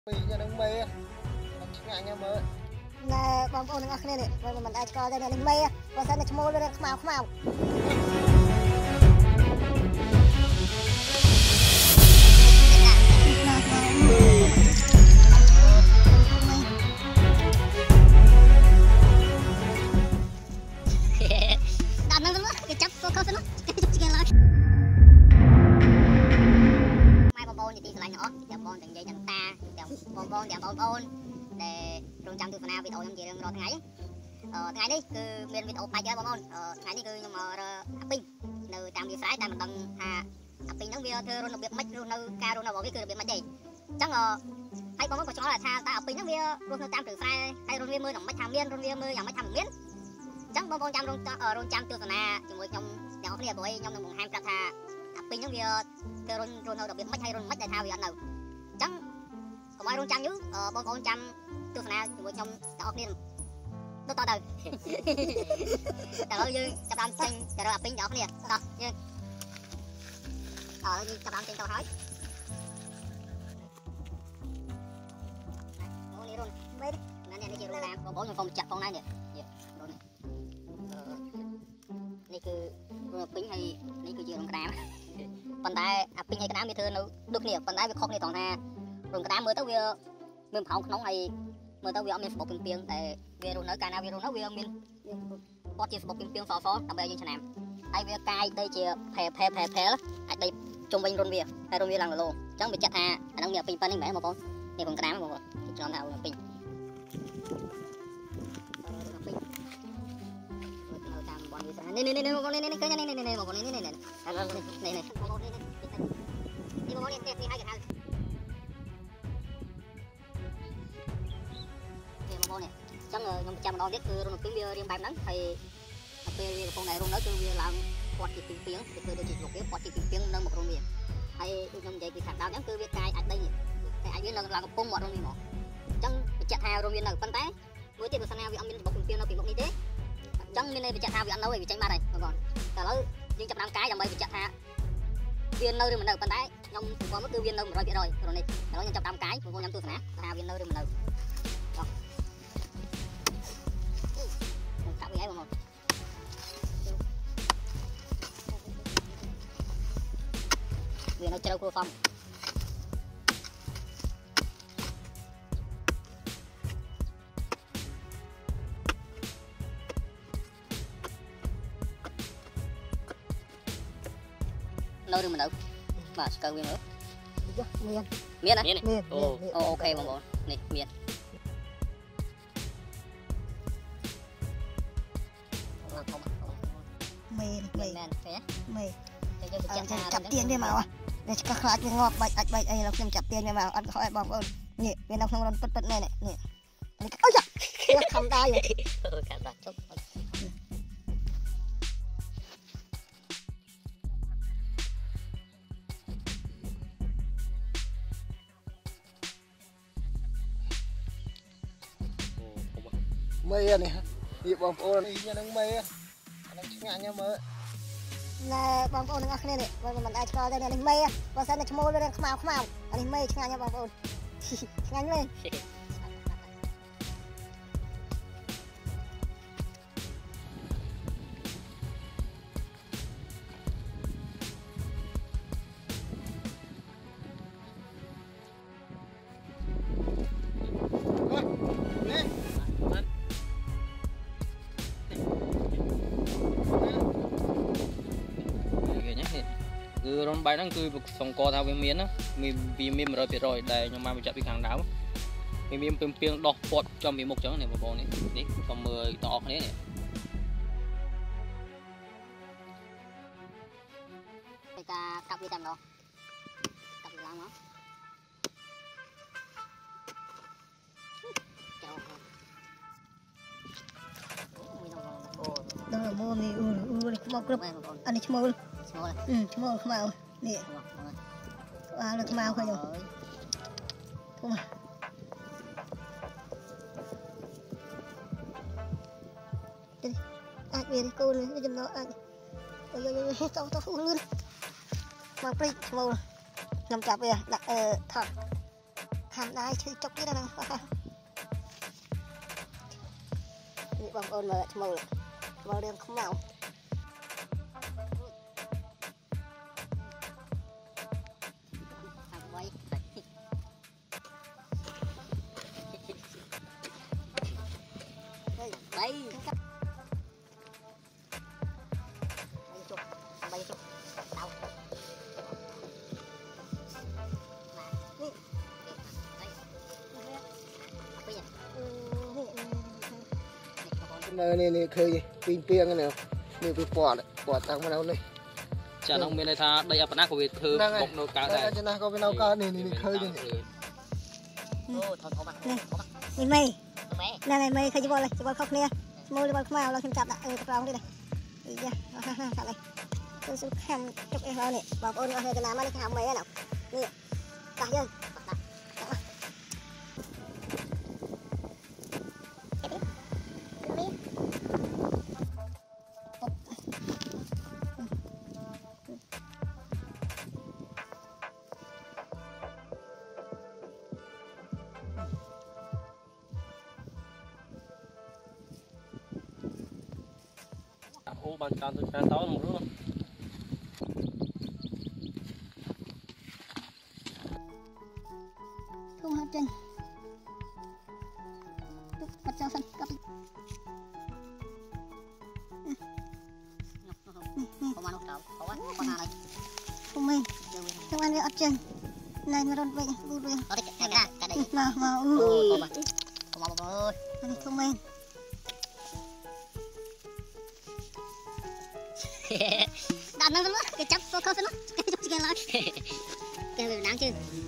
ពីយ៉ាងនឹងមេឆ្ងាញ់ហ្នឹងមើលណែបងប្អូនទាំងអស់គ្នានេះមិនអាចស្គាល់ទេនេះមេបើសិនតែឈ្មោះវាខ្មៅខ្មៅដាក់នឹងទៅគេចាប់ចូលខុសទៅនោះឆ្កែឡើយម៉ែបងប្អូនទីស្រឡាញ់ទាំងអស់ទាំងបងទាំងយាយទាំងតាទាំងបងប្អូនទាំងបងប្អូនដែលរងចាំទស្សនាវីដេអូខ្ញុំជារៀងរាល់ថ្ងៃថ្ងៃនេះគឺមានវីដេអូបាច់ហើយបងប្អូនថ្ងៃនេះគឺខ្ញុំមករើអាពីងនៅតាមវាស្រែតែមិនដឹងថាអាពីងហ្នឹងវាធ្វើរស់របៀបម៉េចរស់នៅការរស់នៅរបស់វាគឺរបៀបម៉េចទេអញ្ចឹងហើយបងប្អូនក៏ឆ្ងល់ថាតើអាពីងហ្នឹងវារស់នៅតាមព្រៃស្រែហើយរស់វាមើលយ៉ាងម៉េចថាមានរស់វាមើលយ៉ាងម៉េចថាមិនមានអញ្ចឹងបងប្អូនចាំរងចាំទស្សនាជាមួយខ្ញុំទាំងអស់គ្នាព្រោះខ្ញុំនឹងបង្ហាញប្រាប់ថាអាពីងហ្នឹងវាធ្វើរស់នៅរបៀបម៉េចហើយរស់ម៉េចដែលថាវាអត់នៅអញ្ចឹងកុំឲ្យរងចាំយូរបងប្អូនចាំទស្សនាជាមួយខ្ញុំទាំងអស់គ្នាទៅតទៅតែឥឡូវយើងចាប់បានចេញទៅរកអាពីងទាំងអស់គ្នាតោះយើងយើងចាប់បានចេញទៅហើយអូនេះរុនវិញនេះជារុនតាមបងប្អូនខ្ញុំសូមចាក់ផងណានេះរុននេះគឺរុនអាពីងហើយនេះគឺជារុនក្តាមប៉ុន្តែអាពីងហើយក្តាមវាធ្វើនៅដូចគ្នាប៉ុន្តែវាខុសគ្នាត្រង់ថារុនក្តាមមើលទៅវាមានប្រហោងក្នុងហើយមើលទៅវាអត់មានសបុកពីងពីងតែវារស់នៅកាលណាវារស់នៅវាមានគាត់ជាសបុកពីងពីងសដើម្បីឲ្យយើងឆ្នាំហើយវាកាយដីជាផែអាចដីជុំវិញរុនវាហើយរុនវាឡើងឡូអញ្ចឹងវាចាត់ថាអាហ្នឹងមានពីងប៉ុណ្្នេះមែនបងប្អូននេះរុនក្តាមបងប្អូនគេច្រឡំថារុនពីងតាមបងវានេះបងប្អូននេះឃើញនេះបងប្អូននេះបងប្អូននេះបងប្អូននេះហើយគេហៅបងនេះអញ្ចឹងខ្ញុំចាំម្ដងទៀតគឺរុនពីងវារៀងបែបហ្នឹងហើយពេលវាកំពុងតែរុននៅគឺវាឡើងគាត់ជាពីងពីងគឺធ្វើដូចជាលោកវាគាត់ជាពីងពីងនៅមុខរុនវាហើយដូចខ្ញុំនិយាយពីខាងដើមអញ្ចឹងគឺវាកាយអាចដីតែអាចវានៅឡើងកំពុងមករុនវាមកអញ្ចឹងបញ្ជាក់ថារុនវានៅប៉ុន្តែមួយទៀតបើសិនណាវាអត់មានរបស់ពីងពីងនៅពីមុខនេះទេអញ្ចឹងមានន័យបញ្ជាក់ថាវាអត់នៅទេវាចេញបាត់ហើយបងប្អូនតែឥឡូវយើងចាប់ដើមកាយដើម្បីបញ្ជាក់ថាវានៅឬមិននៅប៉ុន្តែខ្ញុំសង្កត់មកគឺវានៅ 100% រុននេះឥឡូវខ្ញុំចាប់ដើមកាយបងប្អូនខ្ញុំទស្សនាថាវានៅឬមិននៅកាប់វាហើយបងប្អូនវានៅជ្រៅគ្រួសមនៅឬមិននៅបាទស្កើវាមើលមានណាអូខេបងប្អូននេះមានមេមែនទេមេយើងបញ្ជាក់ថាចាប់ទៀនវាមកនេះឆ្កឹះខ្លាចវាងាប់បាច់អាចបាច់អីเราខ្ញុំចាប់ទៀនវាមកអត់ខុសឲ្យបងប្អូននេះវានៅក្នុងរនពិតមែននេះនេះអូយ៉ាវាខំដែរកាត់ចុកមេនេះបងប្អូននេះនឹងមេអានឹងឆ្ងាញ់ហ្នឹងមើលណែបងប្អូនទាំងអស់គ្នានេះមិនអាចស្គាល់ទេនេះមេបើសិនតែឈ្មោះវាខ្មៅអានេះមេឆ្ងាញ់ហ្នឹងបងប្អូនឆ្ងាញ់មែនគឺរុនបែបហ្នឹងគឺសង្កត់ថាវាមានវាមាន 100% ដែលខ្ញុំបានបញ្ជាក់ពីខាងដើមវាមានពីងពីងដោះពាត់ចំពីមុខអញ្ចឹងនេះបងប្អូននេះសូមមើលតអស់គ្នានេះគេថាកាប់វាតែម្ដងកាប់ឡើងមកដល់មកនេះខ្មៅគ្រប់អានេះឈ្មោះខ្មៅនេះខ្មៅឃើញធំអាចវាគោលចំណោអាចយើងទៅលឿនមកព្រិចឈ្មោះខ្ញុំចាប់វាដាក់ថតខ tham đai chơi chọc cái đó nè bông ôn mà màu đen không màu đây bay chụp đâu này khơi pin pieng cái nào nhiều cái quả tăng vào đâu này chả nông bên này tha đây áp nát của việt thư bọc nồi cá đây cho nên có bên nào cá này khơi này mày này mày khơi chỉ bol khóc nè môi đi bol không màuเราchậm đã tập rong đi này ý nha chậm này tôi sẽ xem chụp em này bảo ôn hơi cái nám nó hàm mấy nào nè cả chưa ô bàn can tôi can táo một lúc không hấp chân bắt cho sân cắt không mình không ăn cái ớt chân này mà đòn vậy vui vui mà không mình đàn nó cái chấp có nó cái chút cái lắm cái việc đáng chứ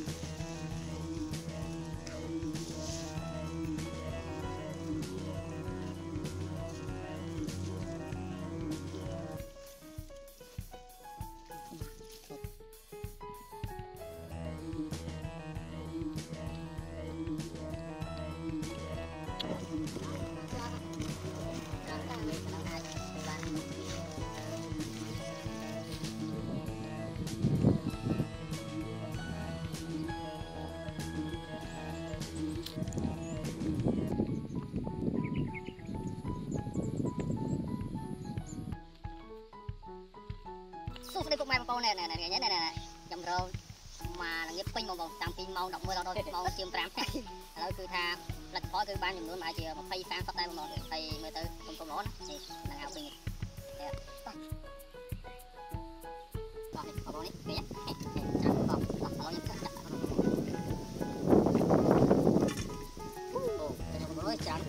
đây cũng may con này nhé này dòng rô mà là nghiệp pin màu tam pin màu đậm mưa đâu màu chiêm tram rồi cứ tha lật khó cứ ban dùng nữa mà chỉ một phay sang phát tay một phay mới tới không có nó là áo pin vào đi nhé chán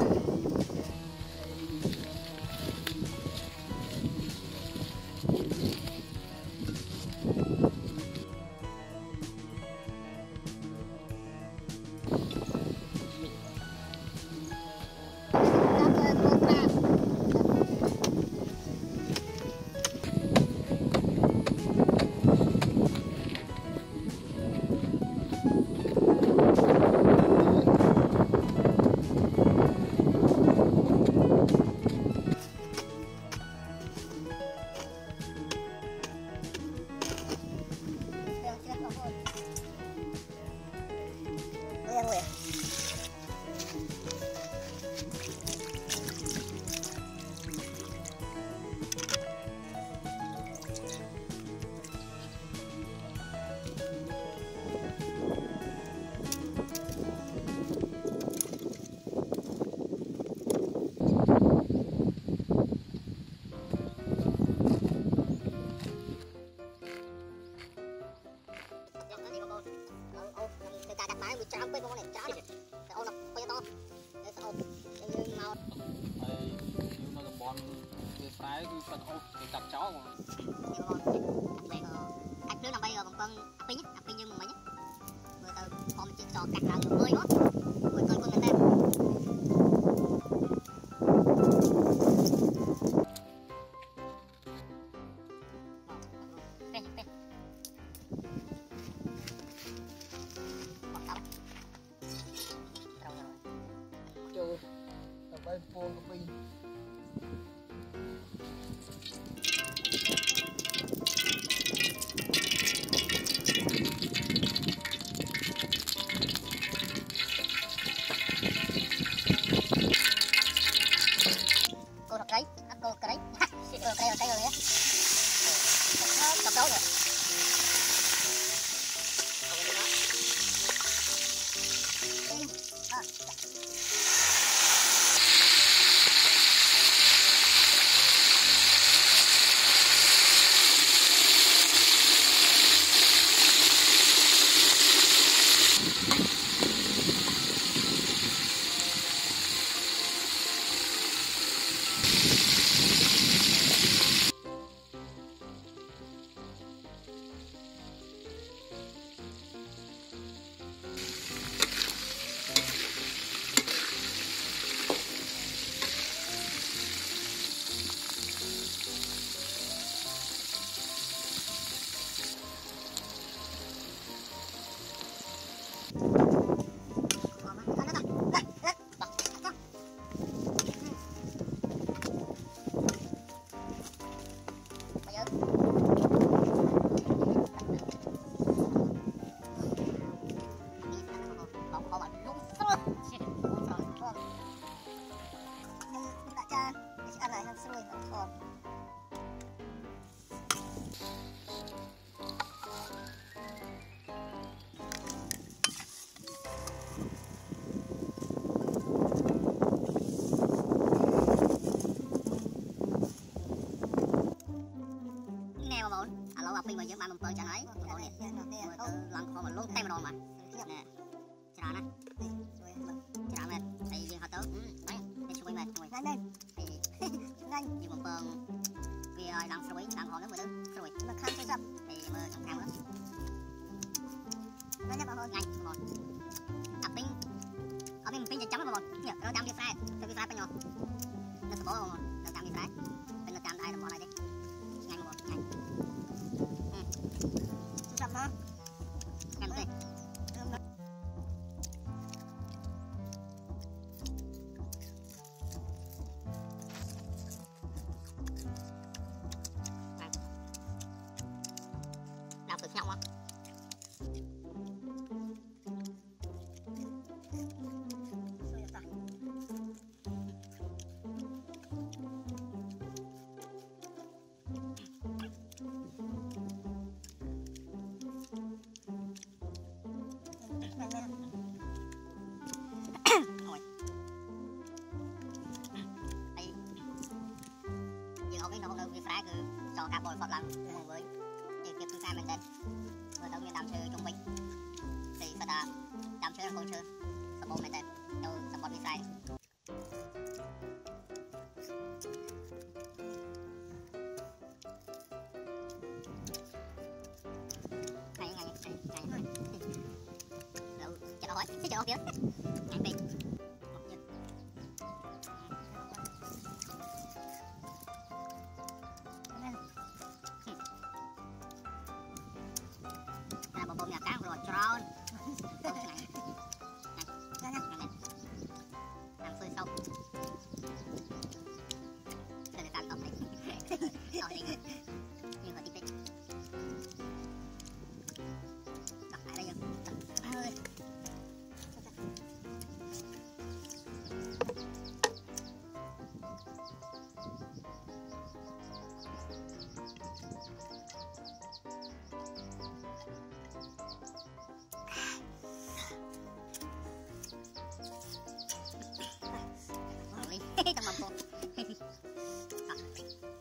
chạm bên con này chạm này ô nó quay to để sao nhưng màu nó là bọn người phái cứ phần ô để cặp chó mà cách nước làm bây giờ còn con pin như mình nhé vừa từ con chỉ cho cắt là người mới đó vừa con người ta bay phôn cái pin ពីមកយើងបាន7ចឹងហើយបងប្អូននេះឡើងខំមកលងតែម្ដងបាទណែច្រើនណាស់ច្រើនមែនហើយយើងហត់ទៅតែជួយមែនជួយហ្នឹងហ្នឹងយើងបំពងវាឲ្យឡើងស្រួយឡើងហមហ្នឹងមើលទៅស្រួយមកខាងទៅចាប់ហើយមើលខាងខាងមើលហ្នឹងបងប្អូនងាញ់បងប្អូនអាពេញអត់មានពេញចាំបងប្អូននេះเราចាំវាស្រែទៅវាស្រែពេញមកនៅសបោបងប្អូននៅចាំវាស្រែពេញនៅចាំដៃរបស់ហើយទេងាញ់បងប្អូនងាញ់ចាំណាកាន់ទេđào từ nhau á cứ cho cá bồi phật lắm cùng với việc tiếp theo mình tên vừa đầu tiên làm chơi trung bình thì sẽ đã làm chơi con chơi sập bông mình tên đâu sập bông bị sai ngày đâu chờ đó hỏi sẽ chờ kia ngày bình bông nhà cá rồi tròn làm xôi sông đây là càng tóc này rồi đi nhưng mà đi đây đặt lại đây ơi tầm bông